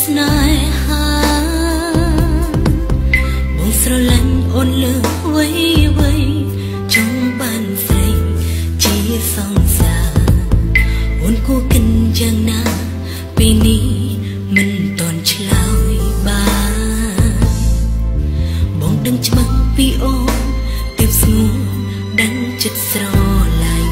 ស្នេហាបងស្រឡាញ់អូនលើអ្វីចង់បានស្រីជាសង្សារអូនគួរកិនយ៉ាងណាពេលនេះមិនតន់ឆ្លើយបានបងដឹងច្បាស់ពីអូនទើបស្ងួនដឹងចិត្តស្រឡាញ់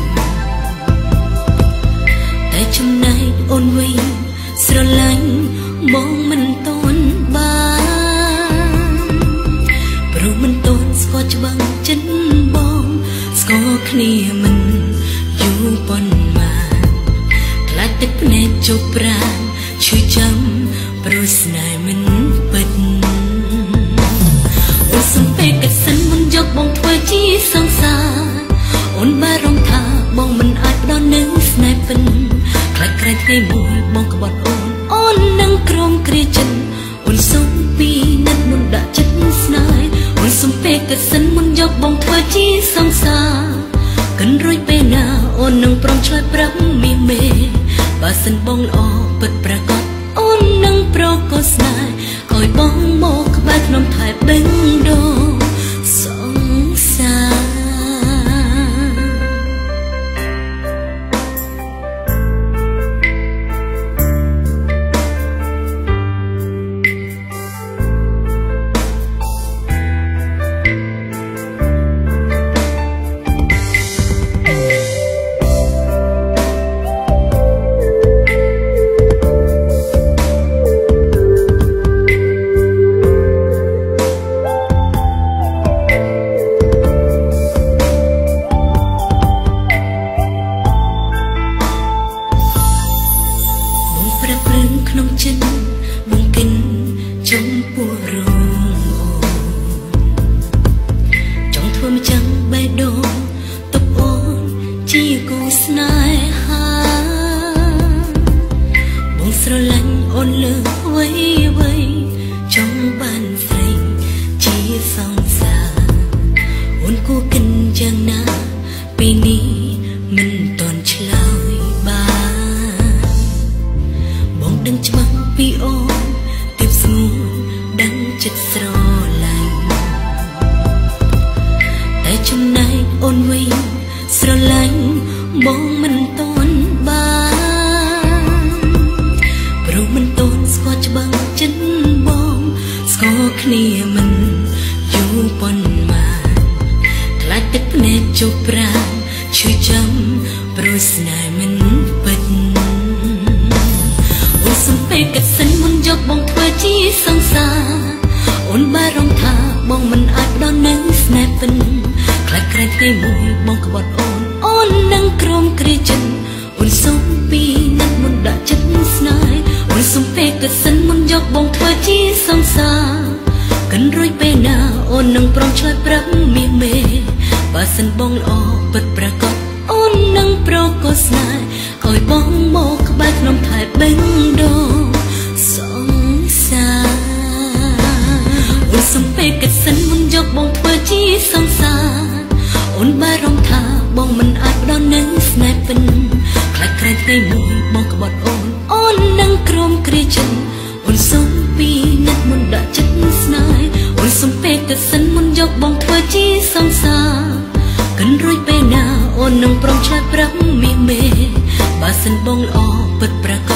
តែចំណែកអូនវិញស្រឡាញ់បងមិនតន់បានព្រោះមិនតន់ស្គាល់ច្បាស់ចិត្តបងស្គាល់គ្នាមិនយូរប៉ុន្មានខ្លាចទឹកភ្នែកជោគប្រាណឈឺចាំព្រោះស្នេហ៍មិនពិតអូនសំពេកសិនមិនយកបងធ្វើជាសង្សារអូនបារម្ភថាបងមិនអាចផ្ដល់នឹងស្នេហ៍ពិតខ្លាចក្រែងថ្ងៃមួយបងក្បត់អូននឹងក្រំគ្រាចិនអូនសុំពីនិតមុនដាក់ចិត្តស្នេហ៍អូនសំពេកសិនមិនយកបងធ្វើជាសង្សារកិនរួយពេលណាអូននឹងព្រមឆ្លើយប្រាប់មីមេបើសិនបងល្អពិតប្រាកដអូននឹងប្រកបស្នេហ៍ឲ្យបងមកក្បែរក្នុងថែបេងដូសង្សារក្នុងចិត្តបងកិនចំពោះរងចង់ធ្វើមិនចាំងបេះដូងទុកអូនជាគូស្នេហាបងស្រឡាញ់អូនលើអ្វីចង់បានស្រីជាសង្សារអូនគួរកិនយ៉ាងណាពេលនេះមិនតន់ឆ្លើយបានដឹងច្បាស់ពីអូនទើបស្ងួនដឹងចិត្តស្រឡាញ់តែចំណែកអូនវិញស្រឡាញ់បងមិនតន់បានព្រោះមិនតន់ស្គាល់ច្បាស់ចិត្តបងស្គាល់គ្នាមិនយូរប៉ុន្មានខ្លាចទឹកភ្នែកជោគប្រាណឈឺចាំព្រោះស្នេហ៍មិនពិតសំពេកសិនមុនយកបងធ្វើជាសង្សារអូនបារម្ភថាបងមិនអាចផ្ដល់នឹងស្នេហ៍ពិតខ្លាចក្រែងថ្ងៃមួយបងក្បត់អូននឹងក្រំគ្រាចិនអូនសុំពីនិតមុនដាក់ចិត្តស្នេហ៍អូនសំពេកសិនមុនយកបងធ្វើជាសង្សារកិនរួយពេលណាអូននឹងព្រមឆ្លើយប្រាប់មីមេបើសិនបងល្អពិតប្រាកដអូននឹងប្រកបស្នេហ៍ឲ្យបងមកក្បែរក្នុងថែបេងដូសង្សារអូនសំពេកសិនមុនយកបងធ្វើជាសង្សារអូនបារម្ភថាបងមិនអាចផ្ដល់នឹងស្នេហ៍ពិតខ្លាចក្រែងថ្ងៃមួយបងក្បត់អូននឹងក្រំគ្រាចិនអូនសុំពីនិតមុនដាក់ចិត្តស្នេហ៍អូនសំពេកសិនមុនយកបងធ្វើជាសង្សារកិនរួយពេលណាអូននឹងព្រមឆ្លើយប្រាប់មីមេបើសិនបងល្អពិតប្រាកដ